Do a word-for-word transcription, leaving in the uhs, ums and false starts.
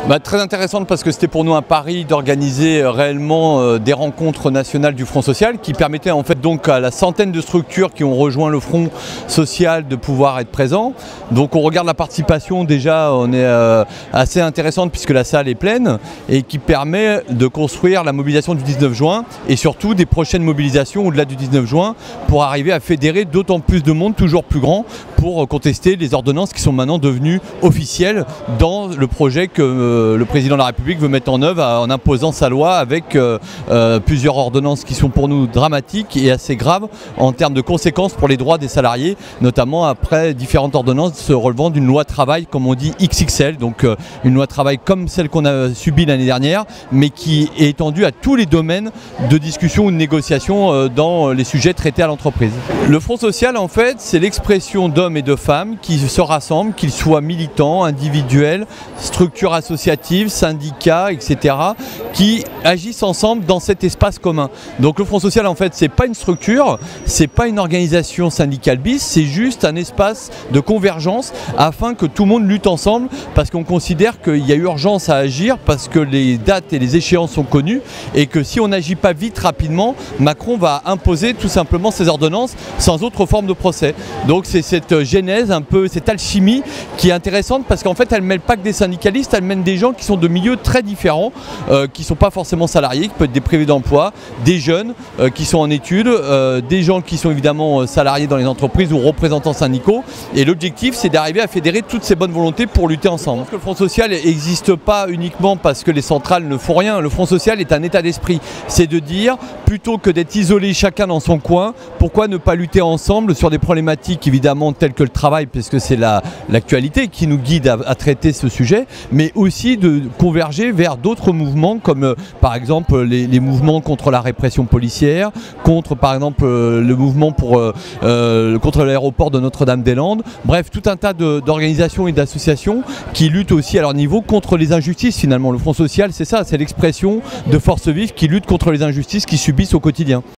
Bah, très intéressante parce que c'était pour nous un pari d'organiser réellement euh, des rencontres nationales du Front social qui permettaient en fait donc à la centaine de structures qui ont rejoint le Front social de pouvoir être présents. Donc on regarde la participation, déjà on est euh, assez intéressante puisque la salle est pleine et qui permet de construire la mobilisation du dix-neuf juin et surtout des prochaines mobilisations au-delà du dix-neuf juin pour arriver à fédérer d'autant plus de monde, toujours plus grand, pour contester les ordonnances qui sont maintenant devenues officielles dans le projet que euh, le président de la République veut mettre en œuvre en imposant sa loi avec euh, euh, plusieurs ordonnances qui sont pour nous dramatiques et assez graves en termes de conséquences pour les droits des salariés, notamment après différentes ordonnances relevant d'une loi travail, comme on dit X X L, donc euh, une loi travail comme celle qu'on a subie l'année dernière, mais qui est étendue à tous les domaines de discussion ou de négociation euh, dans les sujets traités à l'entreprise. Le Front social, en fait, c'est l'expression d'hommes et de femmes qui se rassemblent, qu'ils soient militants, individuels, structures associatives, syndicats, et cetera, qui agissent ensemble dans cet espace commun. Donc le Front social, en fait, c'est pas une structure, c'est pas une organisation syndicale bis, c'est juste un espace de convergence afin que tout le monde lutte ensemble, parce qu'on considère qu'il y a urgence à agir, parce que les dates et les échéances sont connues, et que si on n'agit pas vite, rapidement, Macron va imposer tout simplement ses ordonnances sans autre forme de procès. Donc c'est cette genèse, un peu cette alchimie qui est intéressante, parce qu'en fait elle ne mêle pas que des syndicalistes, elle mène des gens qui sont de milieux très différents, euh, qui ne sont pas forcément salariés, qui peuvent être des privés d'emploi, des jeunes euh, qui sont en études, euh, des gens qui sont évidemment euh, salariés dans les entreprises ou représentants syndicaux. Et l'objectif, c'est d'arriver à fédérer toutes ces bonnes volontés pour lutter ensemble. Parce que le Front social n'existe pas uniquement parce que les centrales ne font rien. Le Front social est un état d'esprit. C'est de dire, plutôt que d'être isolé chacun dans son coin, pourquoi ne pas lutter ensemble sur des problématiques évidemment telles que le travail, puisque c'est la, l'actualité qui nous guide à, à traiter ce sujet, mais aussi de converger vers d'autres mouvements comme euh, par exemple les, les mouvements contre la répression policière, contre par exemple euh, le mouvement pour, euh, euh, contre l'aéroport de Notre-Dame-des-Landes, bref tout un tas d'organisations et d'associations qui luttent aussi à leur niveau contre les injustices finalement. Le Front social, c'est ça, c'est l'expression de forces vives qui luttent contre les injustices qu'ils subissent au quotidien.